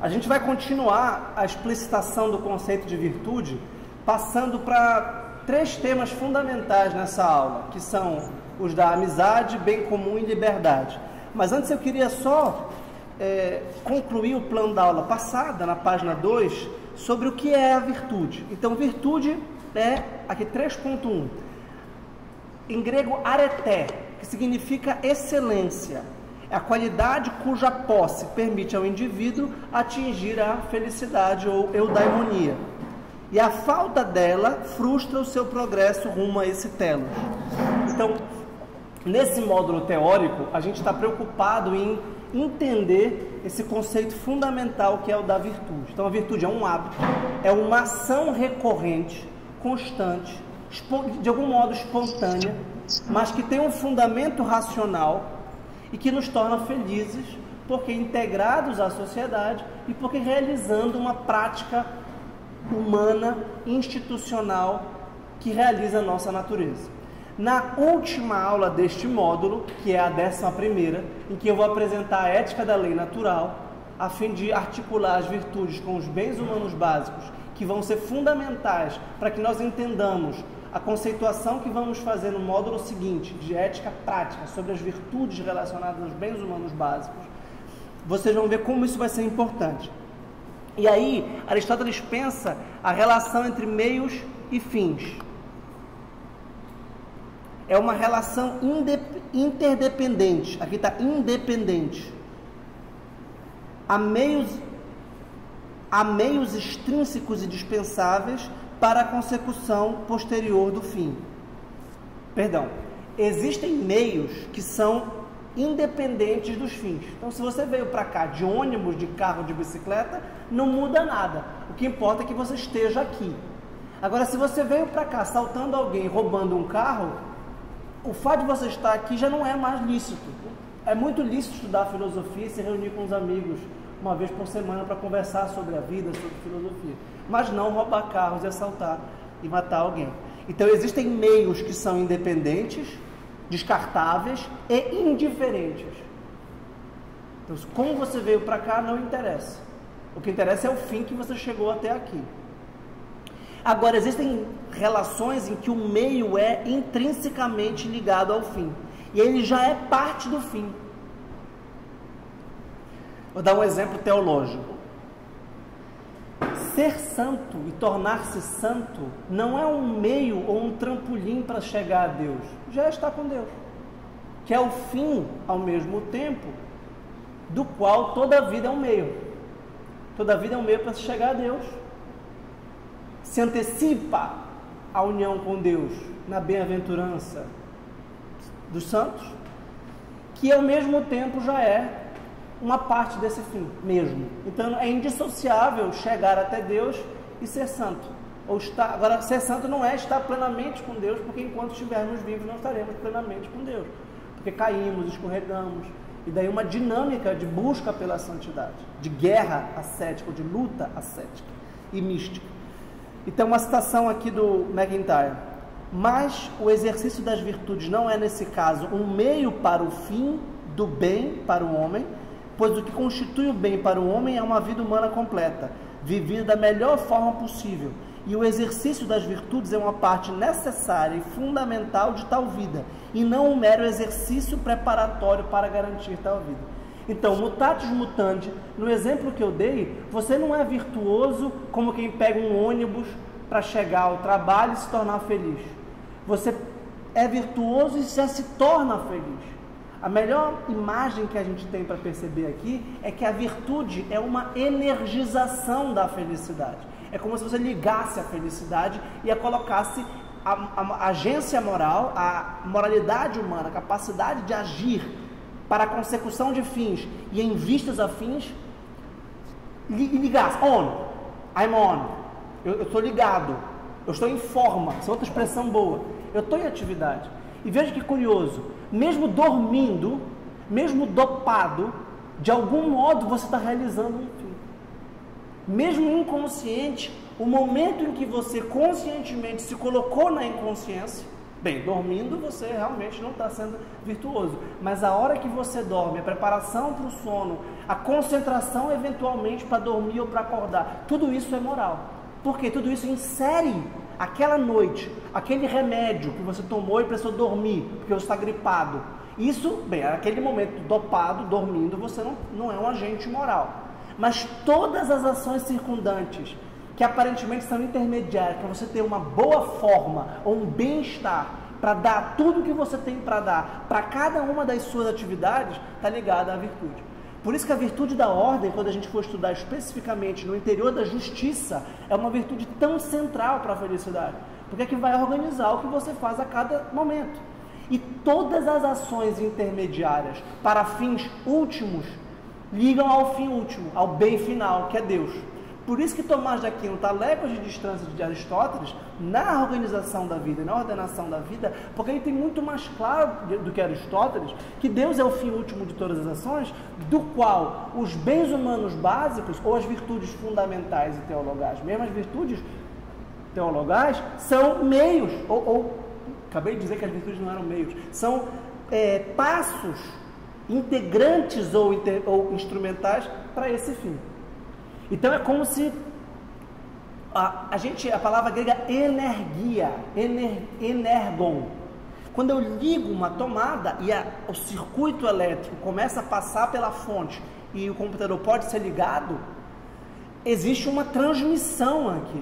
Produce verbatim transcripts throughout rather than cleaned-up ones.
A gente vai continuar a explicitação do conceito de virtude, passando para três temas fundamentais nessa aula, que são os da amizade, bem comum e liberdade. Mas antes eu queria só é, concluir o plano da aula passada, na página dois, sobre o que é a virtude. Então, virtude é, aqui três ponto um, em grego areté, que significa excelência. É a qualidade cuja posse permite ao indivíduo atingir a felicidade ou eudaimonia. E a falta dela frustra o seu progresso rumo a esse telos. Então, nesse módulo teórico, a gente está preocupado em entender esse conceito fundamental que é o da virtude. Então, a virtude é um hábito, é uma ação recorrente, constante, de algum modo espontânea, mas que tem um fundamento racional e que nos torna felizes, porque integrados à sociedade e porque realizando uma prática humana, institucional, que realiza a nossa natureza. Na última aula deste módulo, que é a décima primeira, em que eu vou apresentar a ética da lei natural, a fim de articular as virtudes com os bens humanos básicos, que vão ser fundamentais para que nós entendamos a conceituação que vamos fazer no módulo seguinte, de ética prática, sobre as virtudes relacionadas aos bens humanos básicos, vocês vão ver como isso vai ser importante. E aí, Aristóteles pensa a relação entre meios e fins. É uma relação interdependente, aqui está independente. Há meios, há meios extrínsecos e dispensáveis para a consecução posterior do fim. Perdão, existem meios que são independentes dos fins. Então, se você veio para cá de ônibus, de carro, de bicicleta, não muda nada. O que importa é que você esteja aqui. Agora, se você veio para cá assaltando alguém, roubando um carro, o fato de você estar aqui já não é mais lícito. É muito lícito estudar filosofia e se reunir com os amigos uma vez por semana para conversar sobre a vida, sobre filosofia. Mas não roubar carros e assaltar e matar alguém. Então, existem meios que são independentes, descartáveis e indiferentes. Então, como você veio para cá não interessa. O que interessa é o fim que você chegou até aqui. Agora, existem relações em que o meio é intrinsecamente ligado ao fim. E ele já é parte do fim. Vou dar um exemplo teológico. Ser santo e tornar-se santo não é um meio ou um trampolim para chegar a Deus. Já está com Deus. Que é o fim, ao mesmo tempo, do qual toda a vida é um meio. Toda a vida é um meio para se chegar a Deus. Se antecipa a união com Deus na bem-aventurança dos santos, que ao mesmo tempo já é uma parte desse fim mesmo. Então é indissociável chegar até Deus e ser santo. Ou estar, agora, ser santo não é estar plenamente com Deus, porque enquanto estivermos vivos não estaremos plenamente com Deus. Porque caímos, escorregamos. E daí uma dinâmica de busca pela santidade, de guerra ascética, de luta ascética e mística. Então, uma citação aqui do MacIntyre. Mas o exercício das virtudes não é, nesse caso, um meio para o fim do bem para o homem, pois o que constitui o bem para o homem é uma vida humana completa, vivida da melhor forma possível. E o exercício das virtudes é uma parte necessária e fundamental de tal vida, e não um mero exercício preparatório para garantir tal vida. Então, mutatis mutandis, no exemplo que eu dei, você não é virtuoso como quem pega um ônibus para chegar ao trabalho e se tornar feliz. Você é virtuoso e já se torna feliz. A melhor imagem que a gente tem para perceber aqui é que a virtude é uma energização da felicidade. É como se você ligasse a felicidade e a colocasse a, a, a agência moral, a moralidade humana, a capacidade de agir para a consecução de fins e em vistas a fins, ligasse. On. I'm on. Eu estou ligado. Eu estou em forma. Essa é outra expressão boa. Eu estou em atividade. E veja que curioso. Mesmo dormindo, mesmo dopado, de algum modo você está realizando um fim. Mesmo inconsciente, o momento em que você conscientemente se colocou na inconsciência, Bem, dormindo você realmente não está sendo virtuoso, mas a hora que você dorme, a preparação para o sono, a concentração eventualmente para dormir ou para acordar, tudo isso é moral, porque tudo isso insere aquela noite, aquele remédio que você tomou e precisou dormir, porque você está gripado. Isso, bem, aquele momento dopado, dormindo, você não, não é um agente moral, mas todas as ações circundantes que aparentemente são intermediárias para você ter uma boa forma ou um bem-estar, para dar tudo o que você tem para dar para cada uma das suas atividades, está ligada à virtude. Por isso que a virtude da ordem, quando a gente for estudar especificamente no interior da justiça, é uma virtude tão central para a felicidade, porque é que vai organizar o que você faz a cada momento. E todas as ações intermediárias para fins últimos ligam ao fim último, ao bem final, que é Deus. Por isso que Tomás de Aquino está léguas de distância de Aristóteles na organização da vida, na ordenação da vida, porque ele tem muito mais claro do que Aristóteles que Deus é o fim último de todas as ações, do qual os bens humanos básicos, ou as virtudes fundamentais e teologais, mesmo as virtudes teologais, são meios, ou, ou acabei de dizer que as virtudes não eram meios, são é, passos integrantes ou, inter, ou instrumentais para esse fim. Então é como se a, a gente, a palavra grega energia, ener, energon. Quando eu ligo uma tomada e a, o circuito elétrico começa a passar pela fonte e o computador pode ser ligado, existe uma transmissão aqui.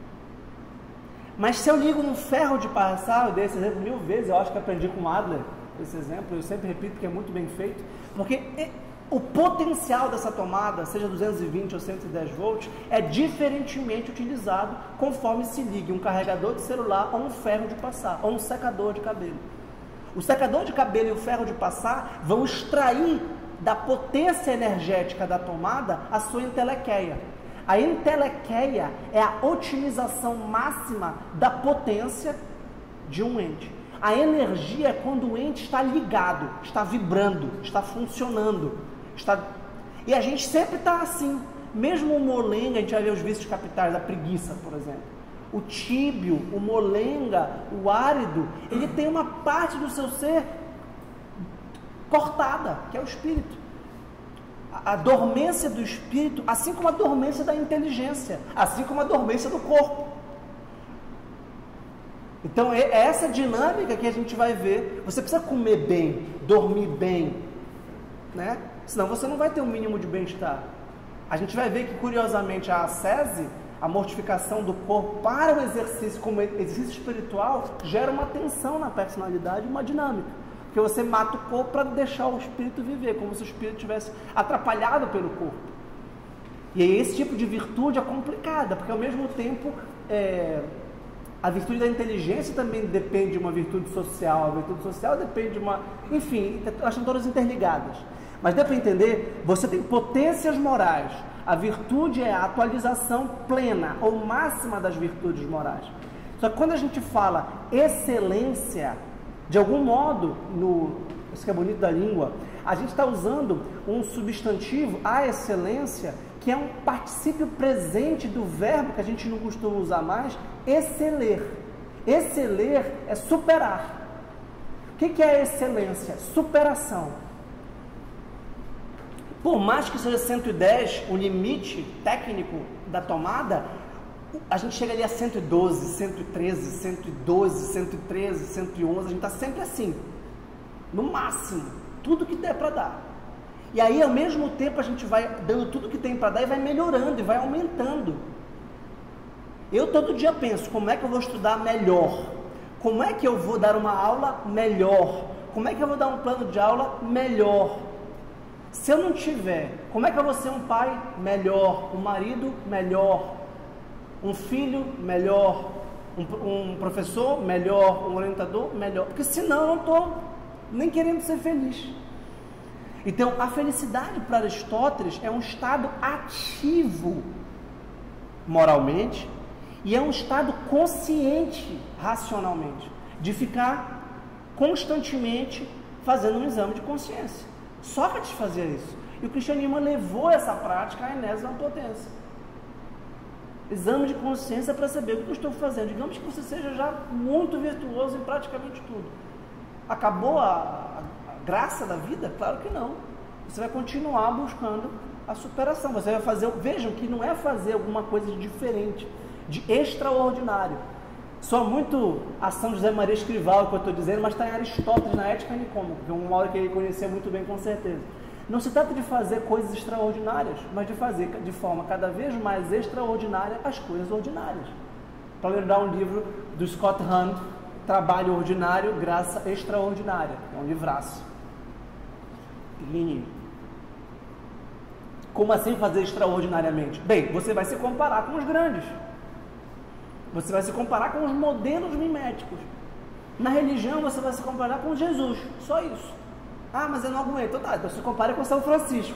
Mas se eu ligo um ferro de passar, eu dei esse exemplo mil vezes, eu acho que aprendi com Adler esse exemplo, eu sempre repito que é muito bem feito, porque o potencial dessa tomada, seja duzentos e vinte ou cento e dez volts, é diferentemente utilizado conforme se ligue um carregador de celular ou um ferro de passar, ou um secador de cabelo. O secador de cabelo e o ferro de passar vão extrair da potência energética da tomada a sua entelequeia. A entelequeia é a otimização máxima da potência de um ente. A energia é quando o ente está ligado, está vibrando, está funcionando. Está... E a gente sempre está assim. Mesmo o molenga, a gente vai ver os vícios capitais, a preguiça, por exemplo. O tíbio, o molenga, o árido, ele tem uma parte do seu ser cortada, que é o espírito. A dormência do espírito, assim como a dormência da inteligência, assim como a dormência do corpo. Então é essa dinâmica que a gente vai ver. Você precisa comer bem, dormir bem, né? Senão você não vai ter um mínimo de bem-estar. A gente vai ver que, curiosamente, a ascese, a mortificação do corpo para o exercício como exercício espiritual, gera uma tensão na personalidade, uma dinâmica. Porque você mata o corpo para deixar o espírito viver, como se o espírito tivesse atrapalhado pelo corpo. E aí esse tipo de virtude é complicada, porque ao mesmo tempo é, a virtude da inteligência também depende de uma virtude social, a virtude social depende de uma... Enfim, elas estão todas interligadas. Mas dá para entender, você tem potências morais, a virtude é a atualização plena ou máxima das virtudes morais. Só que quando a gente fala excelência, de algum modo, no, isso que é bonito da língua, a gente está usando um substantivo, a excelência, que é um particípio presente do verbo que a gente não costuma usar mais, exceler. Exceler é superar. O que, que é excelência? Superação. Por mais que seja cento e dez o limite técnico da tomada, a gente chega ali a cento e doze, cento e treze, cento e doze, cento e treze, cento e onze, a gente está sempre assim, no máximo, tudo que der para dar. E aí, ao mesmo tempo, a gente vai dando tudo que tem para dar e vai melhorando e vai aumentando. Eu todo dia penso, como é que eu vou estudar melhor? Como é que eu vou dar uma aula melhor? Como é que eu vou dar um plano de aula melhor? Se eu não tiver, como é que eu vou ser um pai melhor, um marido melhor, um filho melhor, um, um professor melhor, um orientador melhor? Porque senão eu não estou nem querendo ser feliz. Então, a felicidade para Aristóteles é um estado ativo moralmente e é um estado consciente racionalmente, de ficar constantemente fazendo um exame de consciência. Sócrates fazia isso. E o cristianismo levou essa prática à enésima potência. Exame de consciência para saber o que eu estou fazendo. Digamos que você seja já muito virtuoso em praticamente tudo. Acabou a, a, a graça da vida? Claro que não. Você vai continuar buscando a superação. Você vai fazer, vejam que não é fazer alguma coisa de diferente, de extraordinário. Só muito a São José Maria Escrivá, o que eu estou dizendo, mas está em Aristóteles, na Ética Nicômaco, que é uma obra que ele conhecia muito bem, com certeza. Não se trata de fazer coisas extraordinárias, mas de fazer de forma cada vez mais extraordinária as coisas ordinárias. Para lembrar um livro do Scott Hahn, Trabalho Ordinário, Graça Extraordinária. É um livraço. Pequenininho. Como assim fazer extraordinariamente? Bem, você vai se comparar com os grandes. Você vai se comparar com os modelos miméticos. Na religião, você vai se comparar com Jesus. Só isso. Ah, mas eu não aguento. Então tá, então se compare com São Francisco.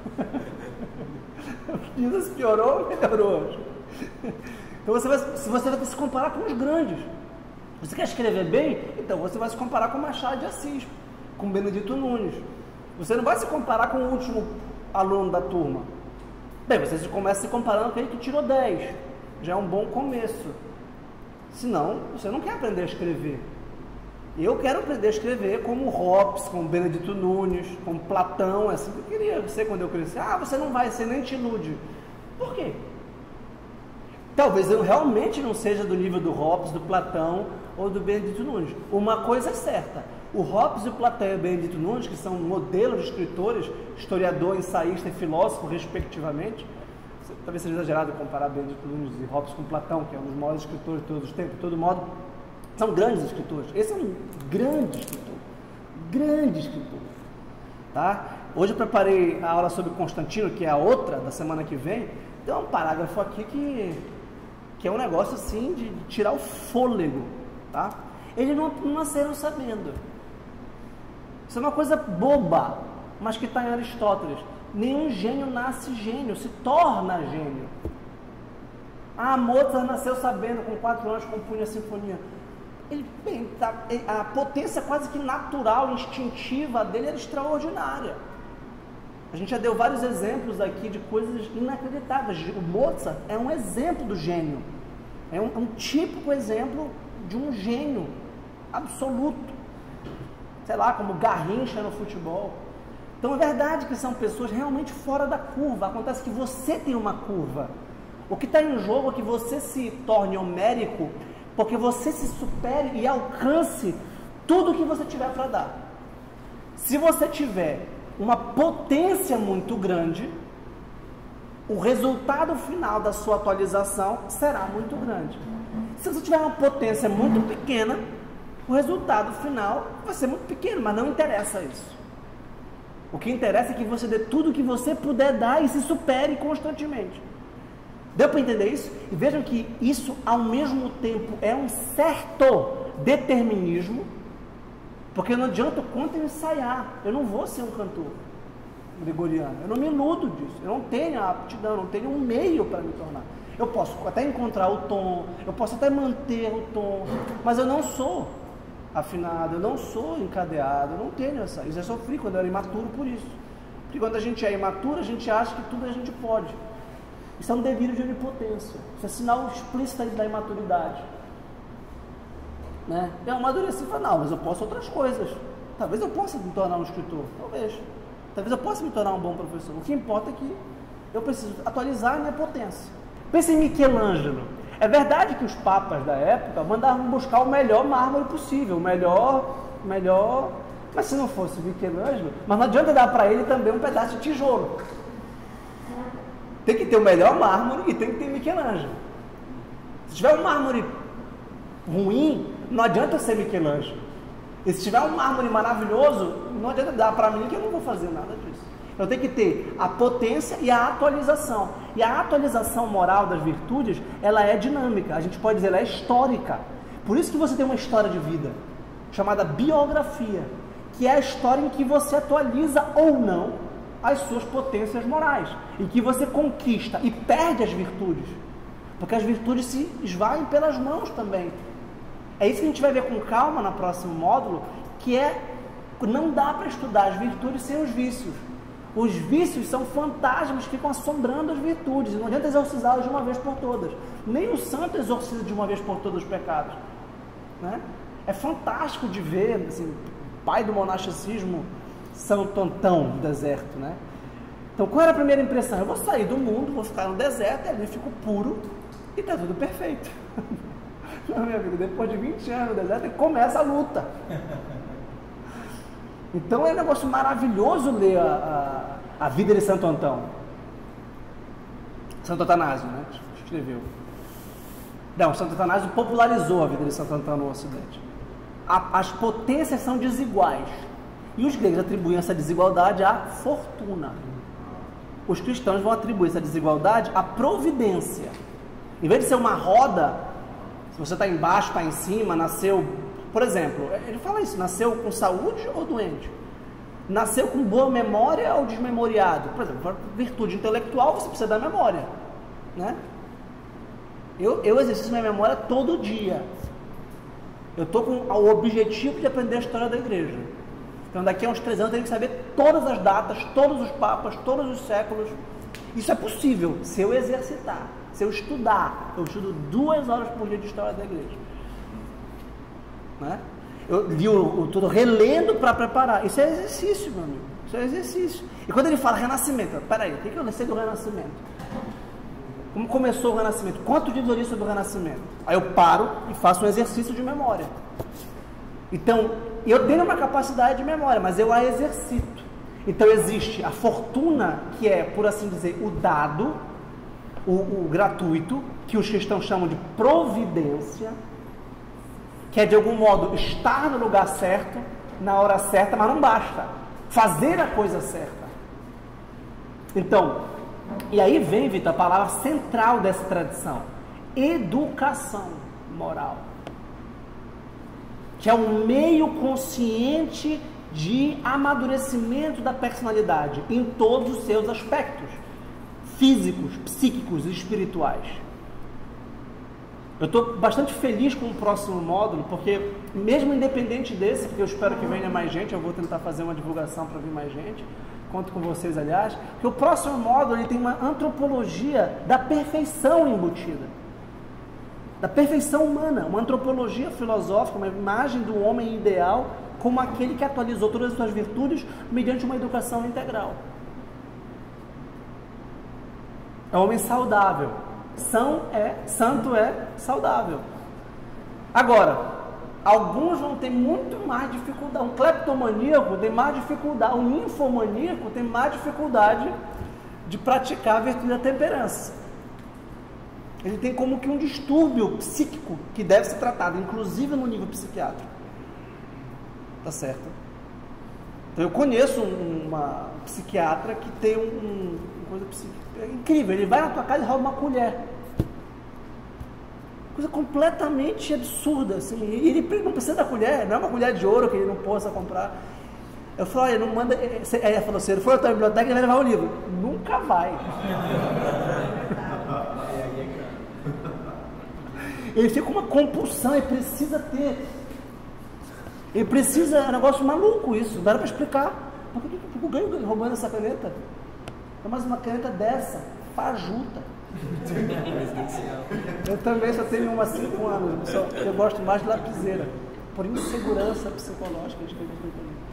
Jesus piorou, melhorou. Então você vai, se você vai se comparar com os grandes. Você quer escrever bem? Então você vai se comparar com Machado de Assis, com Benedito Nunes. Você não vai se comparar com o último aluno da turma. Bem, você começa se comparando com aquele que tirou dez. Já é um bom começo. Senão, você não quer aprender a escrever. Eu quero aprender a escrever como Hobbes, como Benedito Nunes, como Platão. É assim que eu queria ser quando eu crescer. Ah, você não vai ser, nem te ilude. Por quê? Talvez eu realmente não seja do nível do Hobbes, do Platão ou do Benedito Nunes. Uma coisa é certa. O Hobbes, o Platão e o Benedito Nunes, que são modelos de escritores, historiador, ensaísta e filósofo, respectivamente. Talvez seja exagerado comparar Benedito Nunes e Hobbes com Platão, que é um dos maiores escritores de todos os tempos. De todo modo, são grandes escritores. Esse é um grande escritor. Grande escritor. Tá? Hoje eu preparei a aula sobre Constantino, que é a outra da semana que vem. Tem um parágrafo aqui que, que é um negócio assim de tirar o fôlego. Tá? Eles não, não nasceram sabendo. Isso é uma coisa boba, mas que está em Aristóteles. Nenhum gênio nasce gênio, se torna gênio. Ah, Mozart nasceu sabendo, com quatro anos compunha a sinfonia. Ele, bem, a potência quase que natural, instintiva dele era extraordinária. A gente já deu vários exemplos aqui de coisas inacreditáveis. O Mozart é um exemplo do gênio. É um, um típico exemplo de um gênio absoluto. Sei lá, como Garrincha no futebol. Então é verdade que são pessoas realmente fora da curva. Acontece que você tem uma curva. O que está em jogo é que você se torne homérico, porque você se supere e alcance tudo o que você tiver para dar. Se você tiver uma potência muito grande, o resultado final da sua atualização será muito grande. Se você tiver uma potência muito pequena, o resultado final vai ser muito pequeno, mas não interessa isso. O que interessa é que você dê tudo o que você puder dar e se supere constantemente. Deu para entender isso? E vejam que isso, ao mesmo tempo, é um certo determinismo, porque não adianta o quanto eu ensaiar. Eu não vou ser um cantor gregoriano. Eu não me iludo disso. Eu não tenho a aptidão, eu não tenho um meio para me tornar. Eu posso até encontrar o tom, eu posso até manter o tom, mas eu não sou afinado, eu não sou encadeado, eu não tenho essa. Eu já sofri quando eu era imaturo por isso. Porque quando a gente é imaturo, a gente acha que tudo a gente pode. Isso é um delírio de onipotência. Isso é sinal explícito da imaturidade. Né? Eu amadureci e falei, não, mas eu posso outras coisas. Talvez eu possa me tornar um escritor, talvez. Talvez eu possa me tornar um bom professor. O que importa é que eu preciso atualizar a minha potência. Pense em Michelangelo. É verdade que os papas da época mandavam buscar o melhor mármore possível, o melhor, melhor... Mas se não fosse Michelangelo, mas não adianta dar para ele também um pedaço de tijolo. Tem que ter o melhor mármore e tem que ter Michelangelo. Se tiver um mármore ruim, não adianta ser Michelangelo. E se tiver um mármore maravilhoso, não adianta dar para mim que eu não vou fazer nada disso. Eu tenho que ter a potência e a atualização. E a atualização moral das virtudes, ela é dinâmica. A gente pode dizer, ela é histórica. Por isso que você tem uma história de vida, chamada biografia, que é a história em que você atualiza ou não as suas potências morais, em que você conquista e perde as virtudes, porque as virtudes se esvaem pelas mãos também. É isso que a gente vai ver com calma no próximo módulo, que é, não dá para estudar as virtudes sem os vícios. Os vícios são fantasmas que ficam assombrando as virtudes. Não adianta exorcizá-los de uma vez por todas. Nem o santo exorciza de uma vez por todas os pecados. Né? É fantástico de ver, assim, o pai do monasticismo, Santo Antão do deserto. Né? Então, qual era a primeira impressão? Eu vou sair do mundo, vou ficar no deserto, ali fico puro e está tudo perfeito. Não, meu amigo, depois de vinte anos no deserto, começa a luta. Então é um negócio maravilhoso ler a, a, a vida de Santo Antão. Santo Atanásio, né? Escreveu. Não, Santo Atanásio popularizou a vida de Santo Antão no Ocidente. A, as potências são desiguais. E os gregos atribuem essa desigualdade à fortuna. Os cristãos vão atribuir essa desigualdade à providência. Em vez de ser uma roda, se você está embaixo, está em cima, nasceu... Por exemplo, ele fala isso, nasceu com saúde ou doente? Nasceu com boa memória ou desmemoriado? Por exemplo, para virtude intelectual você precisa da memória, né? Eu, eu exercito minha memória todo dia. Eu estou com o objetivo de aprender a história da igreja. Então daqui a uns três anos eu tenho que saber todas as datas, todos os papas, todos os séculos. Isso é possível se eu exercitar, se eu estudar. Eu estudo duas horas por dia de história da igreja. Né? Eu li o, o tudo relendo para preparar. Isso é exercício, meu amigo. Isso é exercício. E quando ele fala renascimento, peraí, o que, que eu sei do renascimento? Como começou o renascimento? Quanto diz ali sobre o renascimento? Aí eu paro e faço um exercício de memória. Então, eu tenho uma capacidade de memória, mas eu a exercito. Então existe a fortuna, que é, por assim dizer, o dado, o, o gratuito, que os cristãos chamam de providência, que é de algum modo estar no lugar certo, na hora certa, mas não basta fazer a coisa certa. Então, e aí vem, Vitor, a palavra central dessa tradição: educação moral, que é um meio consciente de amadurecimento da personalidade em todos os seus aspectos físicos, psíquicos e espirituais. Eu estou bastante feliz com o próximo módulo, porque mesmo independente desse, porque eu espero que venha mais gente, eu vou tentar fazer uma divulgação para vir mais gente, conto com vocês, aliás, que o próximo módulo ele tem uma antropologia da perfeição embutida, da perfeição humana, uma antropologia filosófica, uma imagem do homem ideal como aquele que atualizou todas as suas virtudes mediante uma educação integral. É um homem saudável. São é, santo é saudável. Agora, alguns vão ter muito mais dificuldade. Um cleptomaníaco tem mais dificuldade, um ninfomaníaco tem mais dificuldade de praticar a virtude da temperança. Ele tem como que um distúrbio psíquico que deve ser tratado, inclusive no nível psiquiátrico. Tá certo? Então eu conheço uma psiquiatra que tem um, um uma coisa psíquica. É incrível, ele vai na tua casa e rouba uma colher. Coisa completamente absurda, assim. E ele não precisa da colher, não é uma colher de ouro que ele não possa comprar. Eu falo, olha, não manda. Aí ela falou assim: ele foi até a biblioteca e vai levar o livro. Nunca vai. Ele fica com uma compulsão, ele precisa ter. Ele precisa, é um negócio maluco isso, não dá para explicar. Por que eu ganho roubando essa caneta? Mas uma caneta dessa, fajuta. Eu também só tenho uma há cinco anos, só, eu gosto mais de lapiseira, por insegurança psicológica.